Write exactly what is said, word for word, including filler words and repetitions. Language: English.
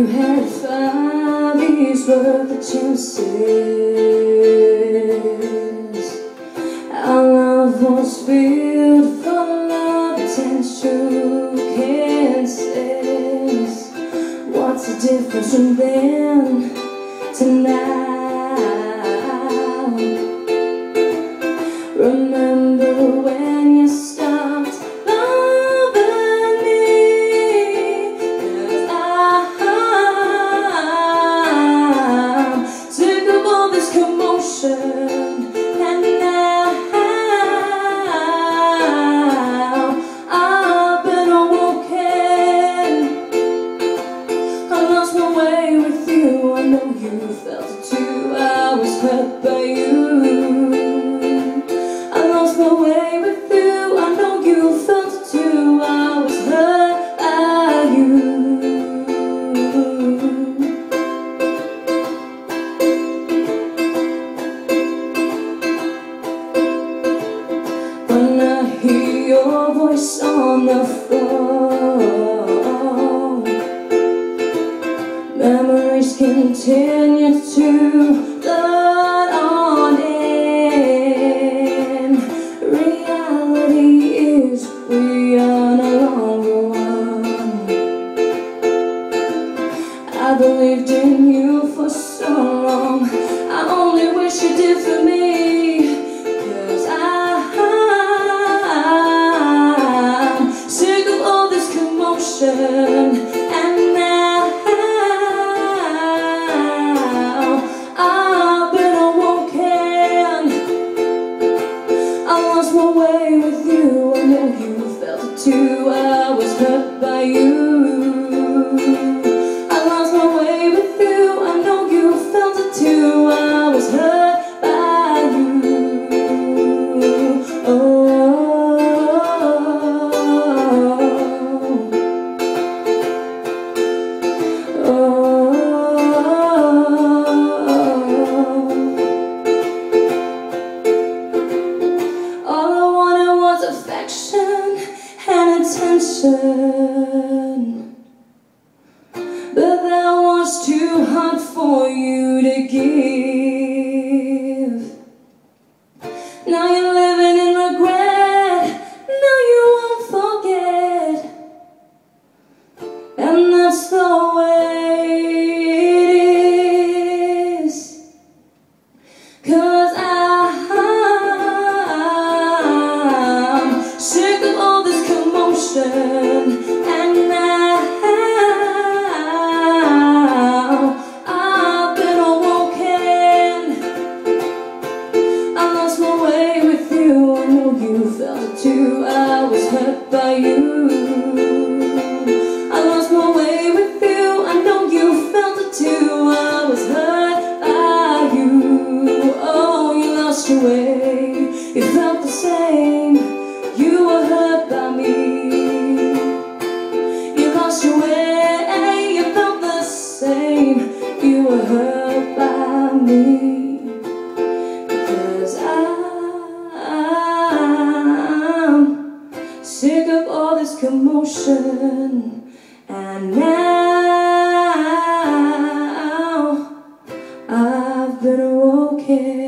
you had five years worth of chances. Our love was filled full of potential cases. What's the difference from then to now? Remember when you stopped loving me? 'Cause I'm sick of all this commotion, and now I've been awoken. I lost my way with you, I know you felt it too. I was hurt by you. My way with you, I know you felt it too. I was hurt by you. When I hear your voice on the phone, memories continue to flood on in. We are no longer one. I believed in you for so long. I only wish you did for me. 'Cause I'm sick of all this commotion, and now I've been awoken. I lost my way with you, I know you felt it too. I was hurt by you. I lost my way with you, I know you felt it too. I was hurt by you. Oh, oh, oh. All I wanted was affection and attention, but that was too hard for you to give. Now you're living in regret, now you won't forget, and that's the way it is. 'Cause I'm sick of all this commotion, and now I've been awoken. I lost my way with you, I know you felt it too. I was hurt by you. I lost my way with you, I know you felt it too. I was hurt by you. Oh, you lost your way, you felt the same. You were hurt by me. You lost your way, you felt the same. You were hurt by me. Because I'm sick of all this commotion, and now I've been awoken.